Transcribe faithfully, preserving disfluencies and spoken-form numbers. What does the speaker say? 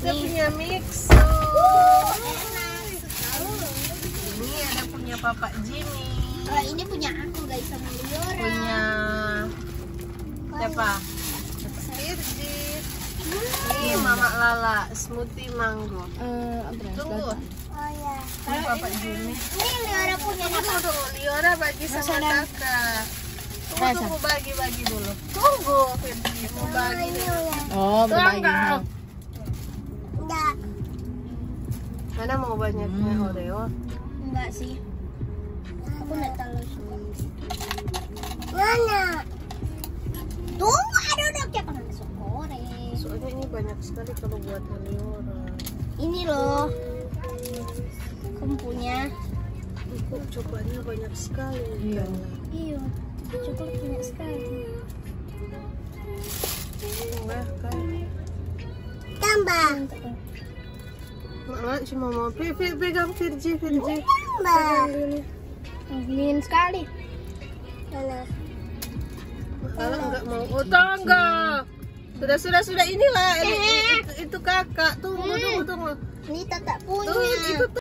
Bisa punya mixo. Ini ada punya Papa Jimmy. Kalau ini punya aku guys sama Liora. Punya siapa? Firdi. Ini Mama Lala, smoothie mango. Eh, Tunggu. Oh ya. Ini Papa Jimmy. Ini Liora punya Tunggu, apa? tunggu. Liora bagi sama Masa dan- kakak. Tunggu, Masa? tunggu, bagi-bagi dulu. Tunggu, Firdi. Mau bagi. Ini ya. Oh, berbagi. Enggak. Enggak. Mana mau banyaknya Hmm. Oreo? Enggak sih. Aku enggak terlalu suka. Mana? Tuh, ada udah kayak panas sore. Soalnya ini banyak sekali kalau buat Liora. Ini loh. Kamu punya. Kok coklatnya banyak sekali. Iya. Iya. Coklat banyak sekali. Enggak kan? Tambah. Mak cuma mau pe pe pegang Virgi, Virgi. Tambah. Pegang dulu. Dingin sekali. Mana? Kalau enggak mau, oh tangga. Sudah sudah sudah inilah. Itu, itu, itu kakak. Tunggu tunggu tunggu. Ini tak Tuh, punya. itu